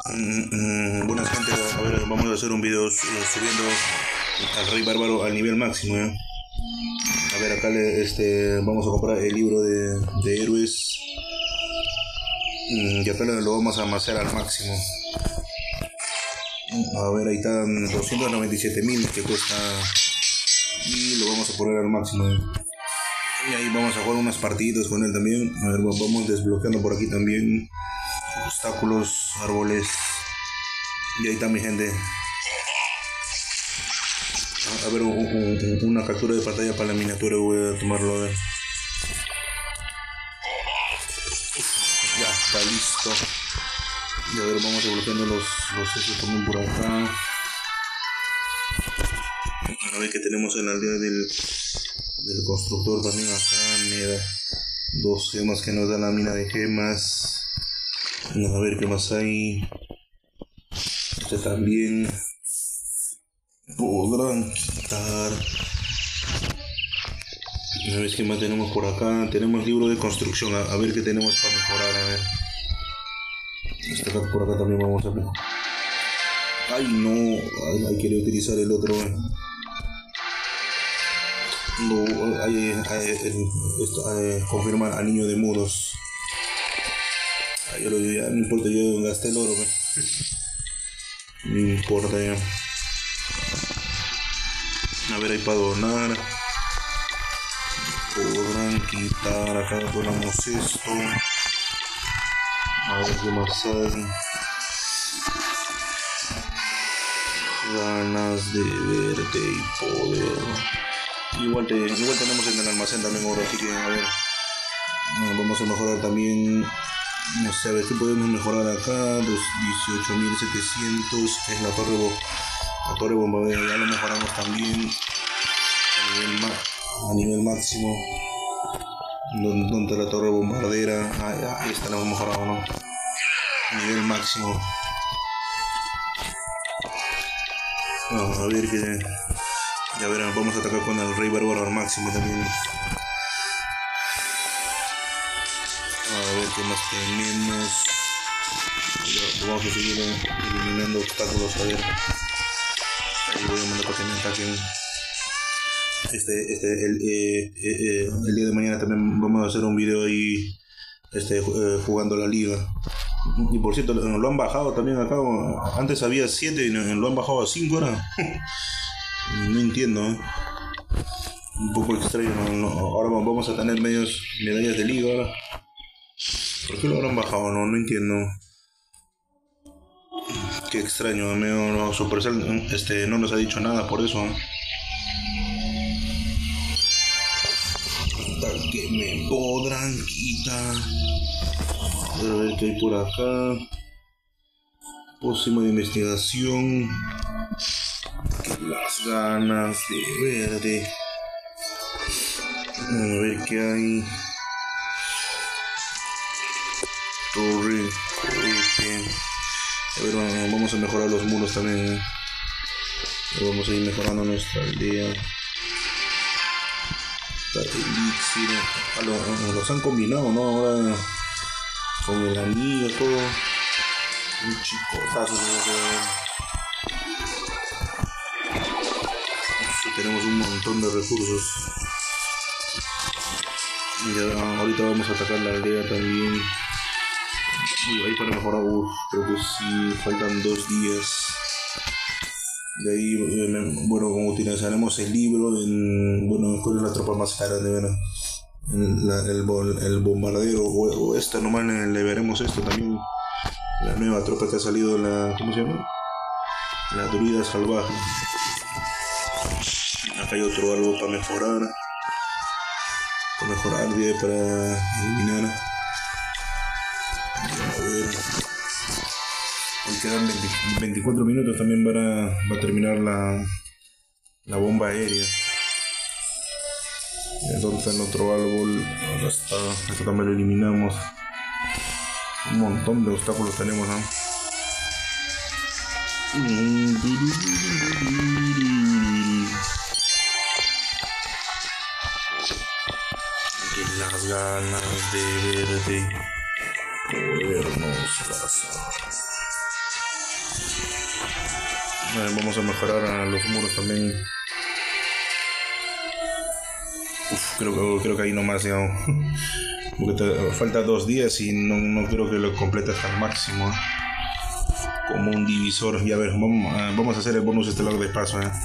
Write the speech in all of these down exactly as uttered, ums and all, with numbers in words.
Mm, mm, buenas gente, a ver, vamos a hacer un video eh, subiendo al Rey Bárbaro al nivel máximo, ¿eh? A ver, acá le, este, vamos a comprar el libro de, de héroes mm, y acá lo vamos a amasar al máximo. A ver, ahí están doscientos noventa y siete mil que cuesta y lo vamos a poner al máximo, ¿eh? Y ahí vamos a jugar unas partiditas con él también. A ver, vamos desbloqueando por aquí también obstáculos, árboles. Y ahí está mi gente. A ver, un, un, una captura de pantalla para la miniatura. Voy a tomarlo, a ver. Ya está listo. Y a ver, vamos desbloqueando los, los esos también por acá. A ver que tenemos en la aldea del, del constructor también acá. Mira, dos gemas que nos dan la mina de gemas. Vamos a ver qué más hay. Este también podrán quitar. A ver qué más tenemos por acá. Tenemos libro de construcción. A, a ver qué tenemos para mejorar. A ver. Este acá, por acá también vamos a ver. Ay, no. Ay, hay que utilizar el otro. Eh. No, hay, hay, esto, hay, confirma al niño de muros. Ay, yo lo digo, ya no importa, yo gasté el oro. Eh. No importa ya. A ver, ahí para donar. Podrán quitar. Acá donamos esto. A ver qué más hay. Ganas de verte y poder. Igual, te, igual tenemos en el almacén también oro, así que a ver. Vamos a mejorar también. No sé, a ver qué podemos mejorar acá. dieciocho mil setecientos. Es la torre, la torre bombardera. Ya lo mejoramos también. A nivel, a nivel máximo. Donde está la torre bombardera. Ah, ahí está, la hemos mejorado, ¿no? A nivel máximo. Vamos a ver que. Ya verán, vamos a atacar con el Rey Bárbaro al máximo también. A ver qué más tenemos. Ya, vamos a seguir eliminando obstáculos. A ver. Ahí voy a mandar para que me ataquen. Este, este, el, eh, eh, eh, el día de mañana también vamos a hacer un video ahí este, eh, jugando la liga. Y por cierto, lo han bajado también acá. Antes había siete y lo han bajado a cinco ahora. No entiendo, ¿eh? Un poco extraño. No, no. Ahora vamos a tener medios medallas de liga ahora. ¿Por qué lo habrán bajado? No, no entiendo. Qué extraño. No, Supercell este, no nos ha dicho nada por eso, ¿eh? Tal que me podrán quitar. A ver qué hay por acá. Próximo de investigación. Las ganas de verde. A ver qué hay. Torre. Cohete. A ver, bueno, vamos a mejorar los muros también. Vamos a ir mejorando nuestra aldea. Elixir. Ah, lo, los han combinado, ¿no? Ahora con el anillo, todo. Un chicotazo. Tenemos un montón de recursos. Ya, ahorita vamos a atacar la aldea también. Y ahí para mejorar, uff, creo que sí, faltan dos días. De ahí, bueno, como utilizaremos el libro, en, bueno, ¿cuál es la tropa más cara de ver? El, la, el, el bombardero o, o esta, nomás le veremos esto también. La nueva tropa que ha salido, la, ¿cómo se llama? La druida salvaje. Acá hay otro algo para mejorar. Para mejorar, para eliminar. A ver. Hoy quedan veinte, veinticuatro minutos también para, va a terminar la, la bomba aérea. ¿Dónde está el otro árbol? Acá está. Esto también lo eliminamos. Un montón de obstáculos tenemos, ¿no? Y las ganas de verte podernos casar. Eh, vamos a mejorar a los muros también. Uf, creo, que- creo que ahí nomás ya. Porque te, falta dos días y no, no creo que lo completes al máximo. ¿Eh? Como un divisor. Y a ver, vamos, uh, vamos a hacer el bonus estelar de paso. ¿Eh?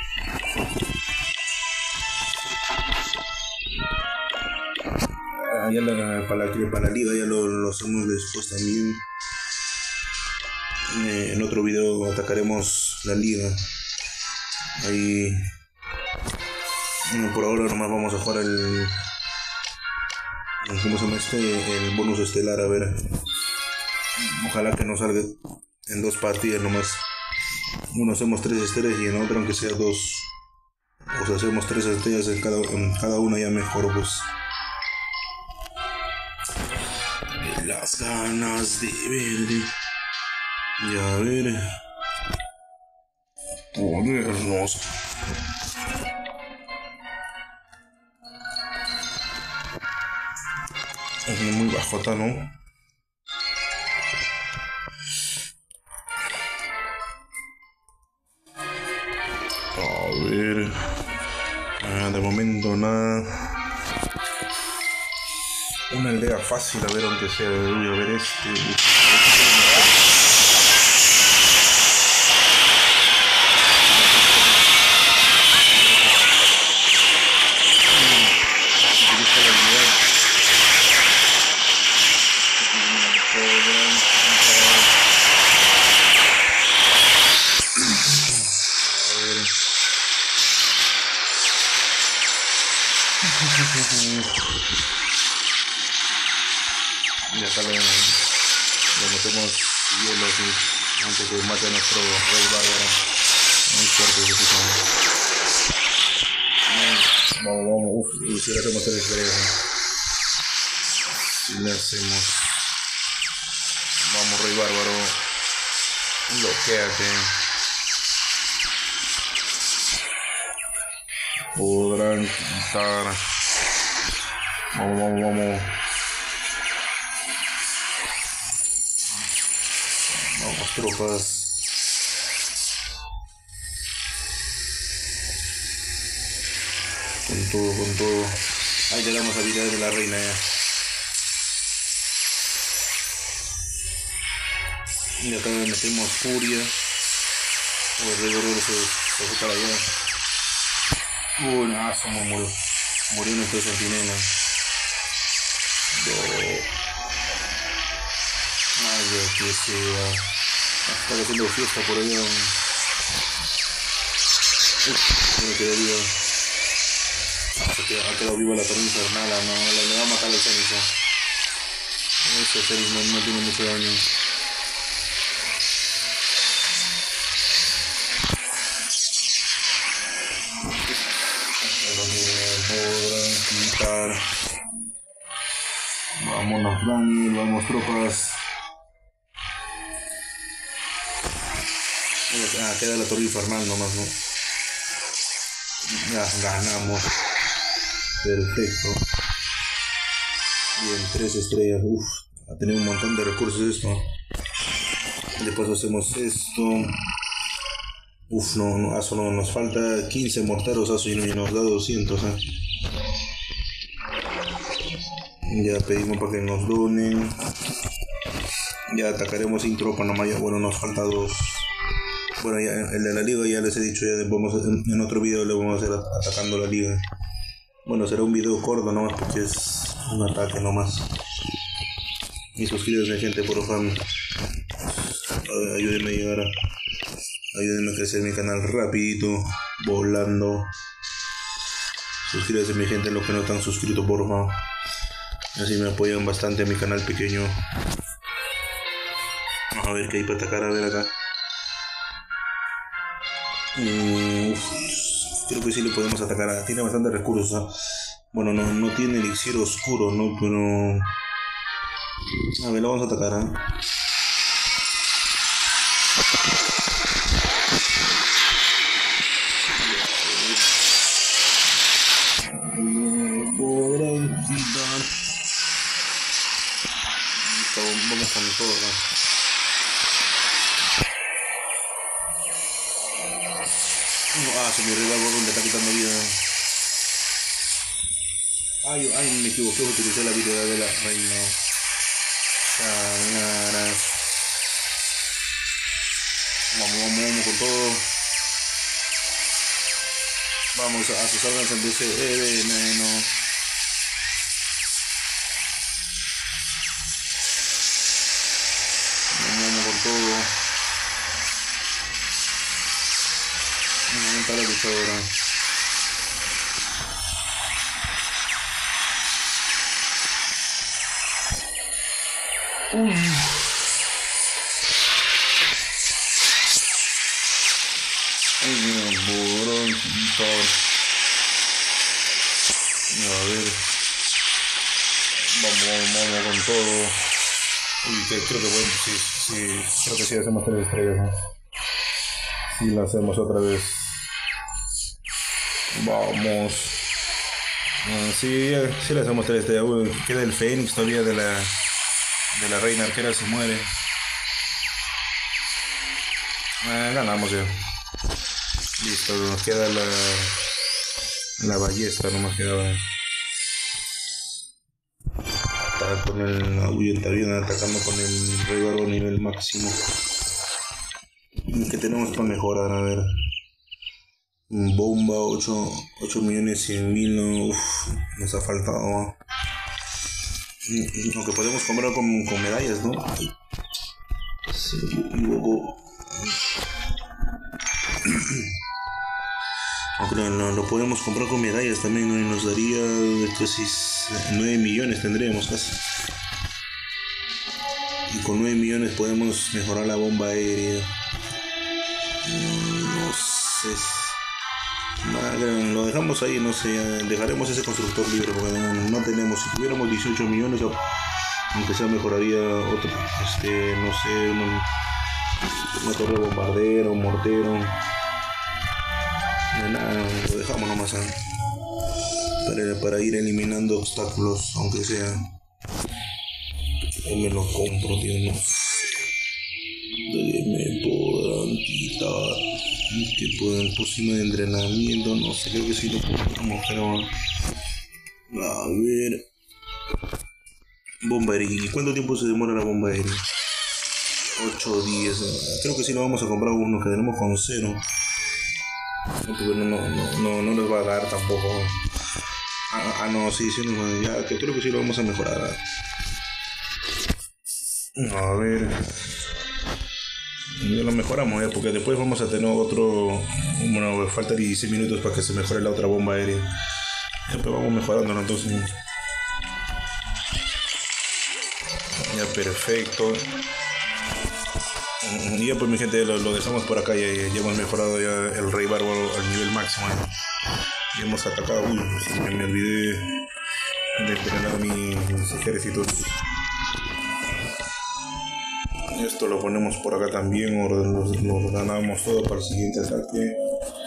Uh, ya la, para, la, para la liga ya lo, lo hacemos después también. Eh, en otro video atacaremos la liga. Ahí. Bueno, por ahora nomás vamos a jugar el. ¿Cómo se llama este? El bonus estelar, a ver. Ojalá que nos salga en dos partidas nomás. Uno hacemos tres estrellas y en otro aunque sea dos. O sea, hacemos tres estrellas en cada, en cada una ya mejor pues. Las ganas de ver. Ya ver. Ponernos. Es muy bajota, ¿no? A ver. Ah, de momento nada. Una aldea fácil, a ver, aunque sea. Uy, a ver este. Y acá le, le metemos hielo así, antes que mate a nuestro rey bárbaro. Muy fuerte ese tipo. Vamos, vamos, uff, y si le hacemos tres estrellas. Si le hacemos. Vamos, rey bárbaro. Bloquéate. Podrán quitar. Vamos, vamos, vamos. Vamos, tropas. Con todo, con todo. Ahí le damos habilidades de la reina ya. Y acá le metemos furia. O el rey gordo se, se fue para allá. Uy, no, se murió. Murió nuestro centinela. No. Ay, Dios, que sea. Está haciendo fiesta por allá. Uf, no me quedó viva. Se queda, ha quedado viva la torre infernal. No, le, le va a matar al cenizo. Ese Cenis no, no tiene mucho daño. Podrán quitar. Vámonos, Daniel, vamos, tropas. Ah, queda la torre infernal nomás, ¿no? Ya ganamos. Perfecto. Bien, tres estrellas. Uff, ha tenido un montón de recursos esto. Después hacemos esto. Uf, no, no, eso no, nos falta quince morteros, eso y nos da doscientos, ¿eh? Ya pedimos para que nos donen. Ya atacaremos sin tropa nomás, ya, bueno, nos falta dos. Bueno, ya el de la liga ya les he dicho, ya vamos a, en, en otro video le vamos a hacer atacando la liga. Bueno, será un video corto nomás porque es un ataque nomás. Y suscríbanse, gente, por favor. Ayúdenme a llegar a... Ayúdenme a crecer mi canal rapidito, volando. Suscríbanse, mi gente, los que no están suscritos, por favor. Así me apoyan bastante a mi canal pequeño. Vamos a ver qué hay para atacar, a ver acá. Mm, uf, creo que sí le podemos atacar. Tiene bastantes recursos, ¿eh? Bueno, no, no tiene elixir oscuro, ¿no? Pero... A ver, lo vamos a atacar, ¿eh? Podrán quitar. Vamos con todo, ¿no? Ah, se me rival le está quitando vida. Ay, ay, me equivoqué, utilicé la habilidad de la reina. Sanaras. Vamos, vamos, vamos con todo. Vamos a sus órganos de ese veneno. Vamos con todo. Vamos a montar la luchadora. Uy. Ay, bronquito. A ver. Vamos, vamos, vamos con todo. Uy, que creo que bueno, sí, sí, creo que sí hacemos tres estrellas, ¿no? Sí, la hacemos otra vez. Vamos. Uh, sí, sí le hacemos tres estrellas. Uy, queda el Fénix todavía de la de la reina arquera, se muere. Uh, ganamos ya. Listo, nos queda la la ballesta, no nos quedaba. Está con el ahuyenta bien atacando con el rey barbo nivel máximo. ¿Qué tenemos para mejorar? A ver. Bomba ocho millones cien mil. No, uf, nos ha faltado. Aunque podemos comprar con, con medallas, ¿no? Sí, luego. Aunque no, no, lo podemos comprar con medallas también, ¿no? Y nos daría casi nueve millones, tendríamos casi. Y con nueve millones podemos mejorar la bomba aérea. No sé. Lo dejamos ahí, no sé. Dejaremos ese constructor libre porque no, no tenemos. Si tuviéramos dieciocho millones, aunque sea mejoraría otro, este, no sé, una, una torre bombardera, un mortero. Nada, lo dejamos nomás ¿eh? para, para ir eliminando obstáculos, aunque sea. O me lo compro, tío, no sé. Me podrán quitar que puedan próxima de entrenamiento, no sé, creo que sí lo podemos, pero a ver. Bomba aérea. ¿Y cuánto tiempo se demora la bomba aérea? ocho días. Creo que sí lo vamos a comprar uno que tenemos con cero. Porque no, no, no, no, no les va a dar tampoco. Ah, ah no, sí, sí, no, ya que creo que sí lo vamos a mejorar. A ver. Ya lo mejoramos, ¿eh? Porque después vamos a tener otro. Bueno, falta dieciséis minutos para que se mejore la otra bomba aérea. Después vamos mejorándolo, entonces. Ya, perfecto. Y ya pues mi gente, lo, lo dejamos por acá. Ya, ya hemos mejorado ya el rey barbo al nivel máximo. ¿eh? Y hemos atacado. Uy, me, me olvidé de entrenar mis ejércitos. Esto lo ponemos por acá también, lo ordenamos todo para el siguiente ataque.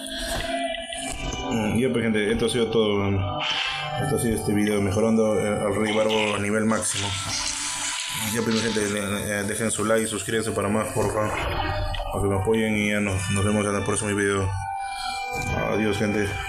Y ya pues gente, esto ha sido todo. Esto ha sido este video mejorando al rey barbo a nivel máximo. Ya pues mi gente, dejen su like, suscríbanse para más, por favor, para que me apoyen y ya nos, nos vemos en el próximo video. Adiós gente.